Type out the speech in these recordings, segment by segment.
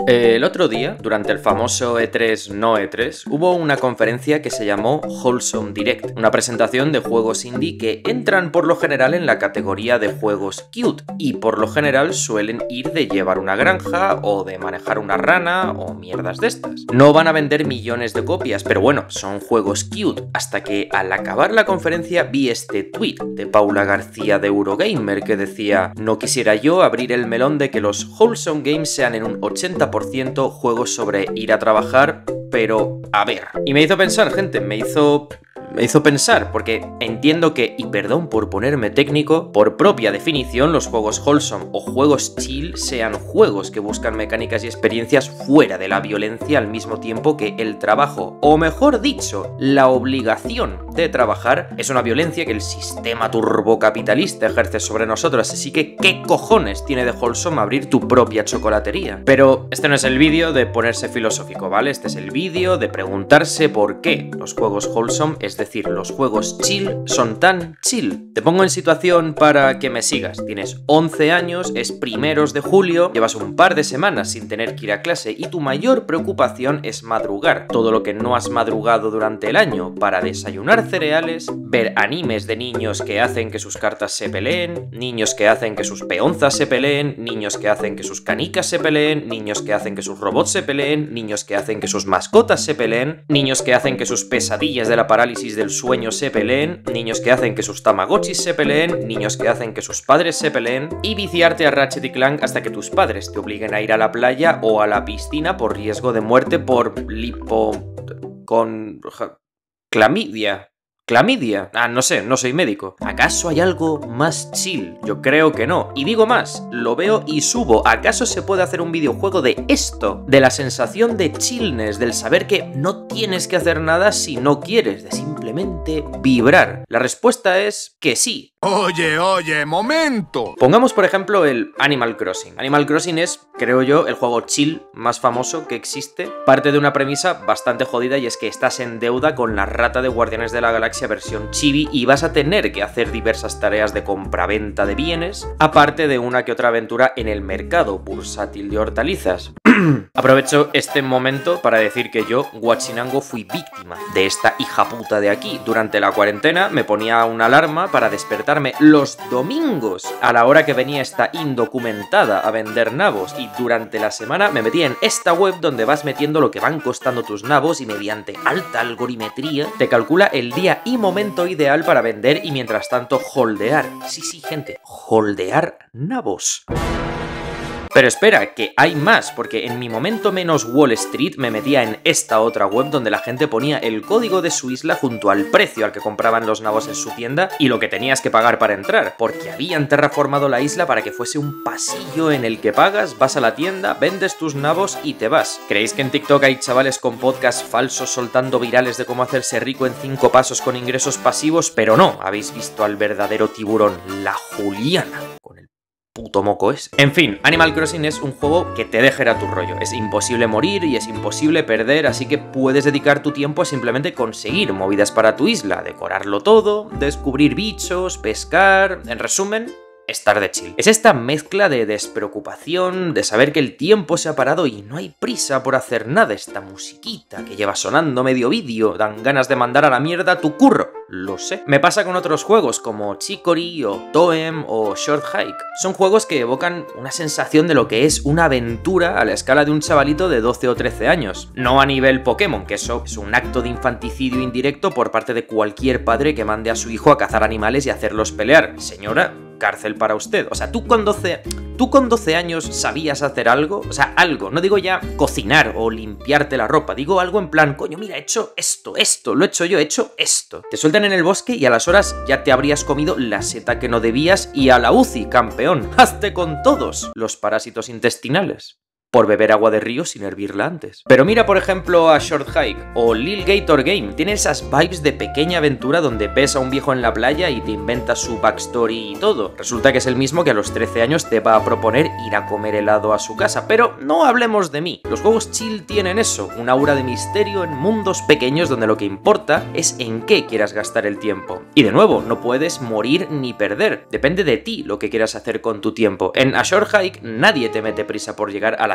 El otro día, durante el famoso E3 no E3, hubo una conferencia que se llamó Wholesome Direct, una presentación de juegos indie que entran por lo general en la categoría de juegos cute y por lo general suelen ir de llevar una granja o de manejar una rana o mierdas de estas. No van a vender millones de copias, pero bueno, son juegos cute, hasta que al acabar la conferencia vi este tweet de Paula García de Eurogamer que decía: no quisiera yo abrir el melón de que los Wholesome Games sean en un 80% juegos sobre ir a trabajar, pero a ver. Y me hizo pensar, gente, me hizo pensar, porque entiendo que, y perdón por ponerme técnico, por propia definición los juegos wholesome o juegos chill sean juegos que buscan mecánicas y experiencias fuera de la violencia al mismo tiempo que el trabajo, o mejor dicho, la obligación de trabajar es una violencia que el sistema turbocapitalista ejerce sobre nosotros, así que ¿qué cojones tiene de wholesome abrir tu propia chocolatería? Pero este no es el vídeo de ponerse filosófico, ¿vale? Este es el vídeo de preguntarse por qué los juegos wholesome, es decir, los juegos chill, son tan chill. Te pongo en situación para que me sigas. Tienes 11 años, es primeros de julio, llevas un par de semanas sin tener que ir a clase y tu mayor preocupación es madrugar. Todo lo que no has madrugado durante el año para desayunar cereales, ver animes de niños que hacen que sus cartas se peleen, niños que hacen que sus peonzas se peleen, niños que hacen que sus canicas se peleen, niños que hacen que sus robots se peleen, niños que hacen que sus mascotas se peleen, niños que hacen que sus pesadillas de la parálisis del sueño se peleen, niños que hacen que sus tamagotchis se peleen, niños que hacen que sus padres se peleen, y viciarte a Ratchet y Clank hasta que tus padres te obliguen a ir a la playa o a la piscina por riesgo de muerte por clamidia. ¿Clamidia? Ah, no sé, no soy médico. ¿Acaso hay algo más chill? Yo creo que no. Y digo más, lo veo y subo. ¿Acaso se puede hacer un videojuego de esto? De la sensación de chillness, del saber que no tienes que hacer nada si no quieres, de simplemente vibrar. La respuesta es que sí. Oye, momento. Pongamos por ejemplo el Animal Crossing. Animal Crossing es, creo yo, el juego chill más famoso que existe. Parte de una premisa bastante jodida y es que estás en deuda con la rata de Guardianes de la Galaxia versión chibi y vas a tener que hacer diversas tareas de compraventa de bienes, aparte de una que otra aventura en el mercado bursátil de hortalizas. Aprovecho este momento para decir que yo, Guachinango, fui víctima de esta hija puta de aquí. Durante la cuarentena me ponía una alarma para despertarme los domingos a la hora que venía esta indocumentada a vender nabos, y durante la semana me metía en esta web donde vas metiendo lo que van costando tus nabos y mediante alta algoritmetría te calcula el día y momento ideal para vender y mientras tanto holdear. Sí, gente, holdear nabos. Pero espera, que hay más, porque en mi momento menos Wall Street me metía en esta otra web donde la gente ponía el código de su isla junto al precio al que compraban los nabos en su tienda y lo que tenías que pagar para entrar, porque habían terraformado la isla para que fuese un pasillo en el que pagas, vas a la tienda, vendes tus nabos y te vas. ¿Creéis que en TikTok hay chavales con podcasts falsos soltando virales de cómo hacerse rico en 5 pasos con ingresos pasivos? Pero no, habéis visto al verdadero tiburón, la Juliana, con el puto moco es. En fin, Animal Crossing es un juego que te deja ir a tu rollo. Es imposible morir y es imposible perder, así que puedes dedicar tu tiempo a simplemente conseguir movidas para tu isla, decorarlo todo, descubrir bichos, pescar... En resumen, estar de chill. Es esta mezcla de despreocupación, de saber que el tiempo se ha parado y no hay prisa por hacer nada. Esta musiquita que lleva sonando medio vídeo, dan ganas de mandar a la mierda tu curro. Lo sé. Me pasa con otros juegos como Chicory o Toem o Short Hike. Son juegos que evocan una sensación de lo que es una aventura a la escala de un chavalito de 12 o 13 años. No a nivel Pokémon, que eso es un acto de infanticidio indirecto por parte de cualquier padre que mande a su hijo a cazar animales y hacerlos pelear. Señora, cárcel para usted. O sea, tú con 12 años sabías hacer algo, o sea, algo, no digo ya cocinar o limpiarte la ropa, digo algo en plan, coño, mira, he hecho esto, lo he hecho yo, he hecho esto. Te sueltan en el bosque y a las horas ya te habrías comido la seta que no debías y a la UCI, campeón. Hazte con todos los parásitos intestinales por beber agua de río sin hervirla antes. Pero mira por ejemplo a Short Hike o Lil Gator Game, tiene esas vibes de pequeña aventura donde ves a un viejo en la playa y te inventas su backstory y todo. Resulta que es el mismo que a los 13 años te va a proponer ir a comer helado a su casa, pero no hablemos de mí. Los juegos chill tienen eso, un aura de misterio en mundos pequeños donde lo que importa es en qué quieras gastar el tiempo. Y de nuevo, no puedes morir ni perder, depende de ti lo que quieras hacer con tu tiempo. En A Short Hike nadie te mete prisa por llegar a la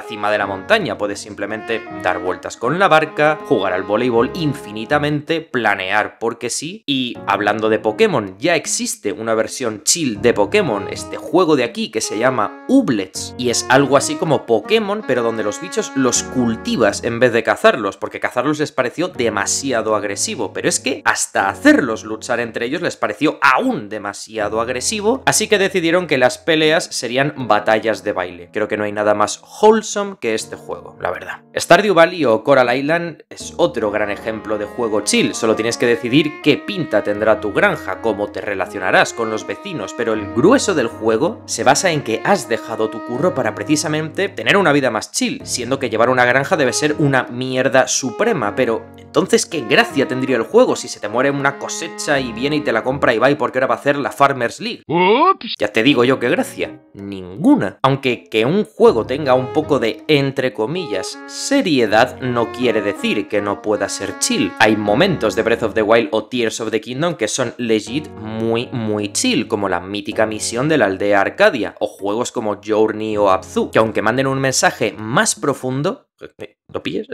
cima de la montaña, puedes simplemente dar vueltas con la barca, jugar al voleibol infinitamente, planear porque sí. Y hablando de Pokémon, ya existe una versión chill de Pokémon, este juego de aquí que se llama Ooblets, y es algo así como Pokémon, pero donde los bichos los cultivas en vez de cazarlos, porque cazarlos les pareció demasiado agresivo, pero es que hasta hacerlos luchar entre ellos les pareció aún demasiado agresivo, así que decidieron que las peleas serían batallas de baile. Creo que no hay nada más wholesome que este juego, la verdad. Stardew Valley o Coral Island es otro gran ejemplo de juego chill, solo tienes que decidir qué pinta tendrá tu granja, cómo te relacionarás con los vecinos, pero el grueso del juego se basa en que has dejado tu curro para precisamente tener una vida más chill, siendo que llevar una granja debe ser una mierda suprema, pero entonces ¿qué gracia tendría el juego si se te muere una cosecha y viene y te la compra Ibai porque ahora va a hacer la Farmers League? ¡Ups! Ya te digo yo qué gracia, ninguna. Aunque que un juego tenga un poco de, entre comillas, seriedad no quiere decir que no pueda ser chill. Hay momentos de Breath of the Wild o Tears of the Kingdom que son legit muy chill, como la mítica misión de la aldea Arcadia, o juegos como Journey o Abzu, que aunque manden un mensaje más profundo... ¿Lo pillas?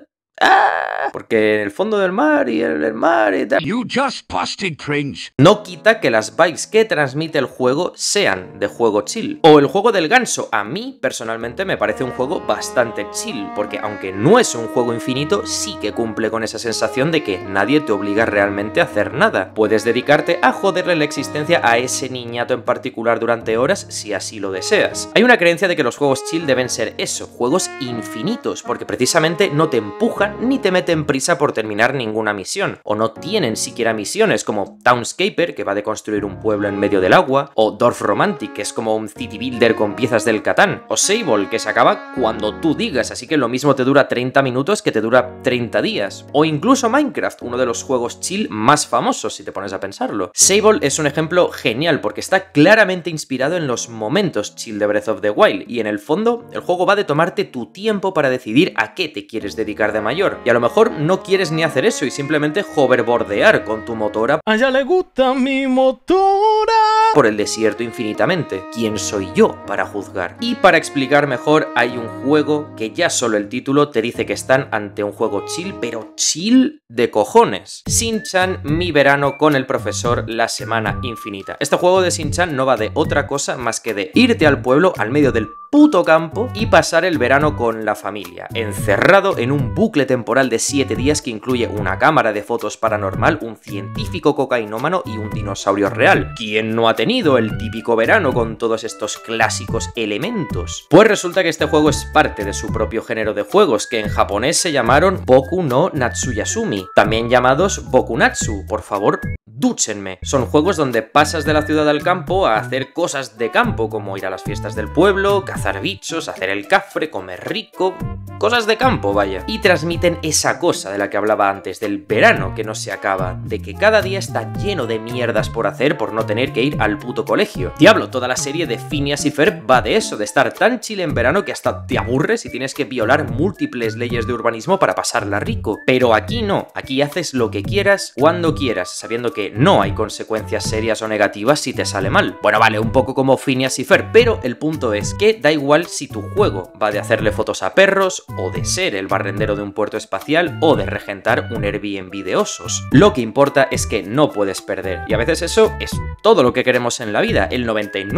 Porque en el fondo del mar y el mar y tal... You just busted cringe. No quita que las vibes que transmite el juego sean de juego chill. O el juego del ganso, a mí personalmente me parece un juego bastante chill, porque aunque no es un juego infinito, sí que cumple con esa sensación de que nadie te obliga realmente a hacer nada. Puedes dedicarte a joderle la existencia a ese niñato en particular durante horas si así lo deseas. Hay una creencia de que los juegos chill deben ser eso, juegos infinitos, porque precisamente no te empujan ni te meten prisa por terminar ninguna misión, o no tienen siquiera misiones como Townscaper, que va de construir un pueblo en medio del agua, o Dorf Romantic, que es como un city builder con piezas del Catán, o Sable, que se acaba cuando tú digas, así que lo mismo te dura 30 minutos que te dura 30 días, o incluso Minecraft, uno de los juegos chill más famosos si te pones a pensarlo. Sable es un ejemplo genial porque está claramente inspirado en los momentos chill de Breath of the Wild, y en el fondo el juego va de tomarte tu tiempo para decidir a qué te quieres dedicar de mayor, y a lo mejor no quieres ni hacer eso y simplemente hoverboardear con tu motora. A ella le gusta mi motora. Por el desierto infinitamente. ¿Quién soy yo para juzgar? Y para explicar mejor, hay un juego que ya solo el título te dice que están ante un juego chill, pero chill de cojones. Shin-Chan, mi verano con el profesor, la semana infinita. Este juego de Shin-Chan no va de otra cosa más que de irte al pueblo, al medio del puto campo, y pasar el verano con la familia, encerrado en un bucle temporal de 7 días que incluye una cámara de fotos paranormal, un científico cocainómano y un dinosaurio real. ¿Quién no ha tenido el típico verano con todos estos clásicos elementos? Pues resulta que este juego es parte de su propio género de juegos, que en japonés se llamaron Boku no Natsuyasumi, también llamados Bokunatsu. Por favor, dúchenme. Son juegos donde pasas de la ciudad al campo a hacer cosas de campo, como ir a las fiestas del pueblo, cazar bichos, hacer el cafre, comer rico... cosas de campo, vaya. Y transmiten esa cosa de la que hablaba antes, del verano que no se acaba, de que cada día está lleno de mierdas por hacer por no tener que ir al puto colegio. Diablo, toda la serie de Phineas y Ferb va de eso, de estar tan chill en verano que hasta te aburres y tienes que violar múltiples leyes de urbanismo para pasarla rico. Pero aquí no, aquí haces lo que quieras, cuando quieras, sabiendo que no hay consecuencias serias o negativas si te sale mal. Bueno, vale, un poco como Phineas y Ferb, pero el punto es que da igual si tu juego va de hacerle fotos a perros, o de ser el barrendero de un puerto espacial, o de regentar un Airbnb de osos. Lo que importa es que no puedes perder, y a veces eso es todo lo que queremos en la vida. El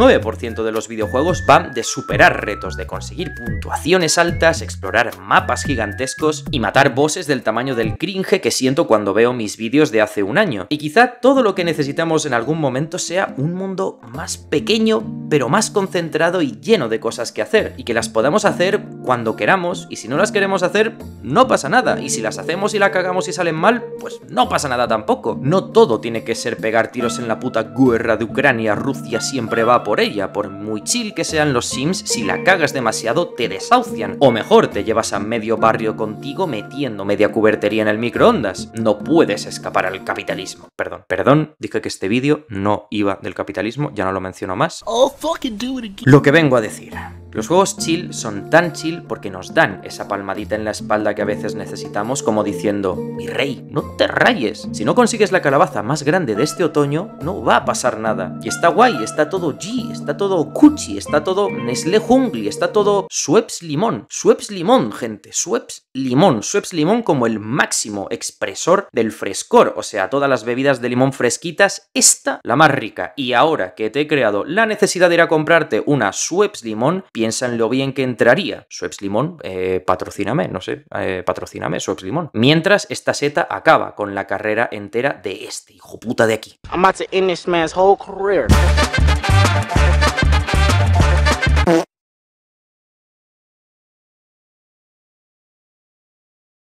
99% de los videojuegos van de superar retos, de conseguir puntuaciones altas, explorar mapas gigantescos y matar bosses del tamaño del cringe que siento cuando veo mis vídeos de hace un año. Y quizá todo lo que necesitamos en algún momento sea un mundo más pequeño, pero más concentrado y lleno de cosas que hacer, y que las podamos hacer cuando queramos, y si no las queremos hacer, no pasa nada, y si las hacemos y la cagamos y salen mal, pues no pasa nada tampoco. No todo tiene que ser pegar tiros en la puta guerra de Ucrania, Rusia siempre va por ella, por muy chill que sean los Sims, si la cagas demasiado te desahucian, o mejor, te llevas a medio barrio contigo metiendo media cubertería en el microondas. No puedes escapar al capitalismo. Perdón, dije que este vídeo no iba del capitalismo, ya no lo menciono más. Lo que vengo a decir Los juegos chill son tan chill porque nos dan esa palmadita en la espalda que a veces necesitamos, como diciendo: mi rey, no te rayes. Si no consigues la calabaza más grande de este otoño, no va a pasar nada. Y está guay, está todo G, está todo Cuchi, está todo Nestlé Jungli, está todo Schweppes Limón. Schweppes Limón, gente, Schweppes Limón. Schweppes Limón como el máximo expresor del frescor, o sea, todas las bebidas de limón fresquitas, esta la más rica. Y ahora que te he creado la necesidad de ir a comprarte una Schweppes Limón, piensa en lo bien que entraría. Schweppes Limón, patrocíname, no sé, patrocíname, Schweppes Limón. Mientras esta seta acaba con la carrera entera de este hijo puta de aquí. I'm about to end this man's whole career.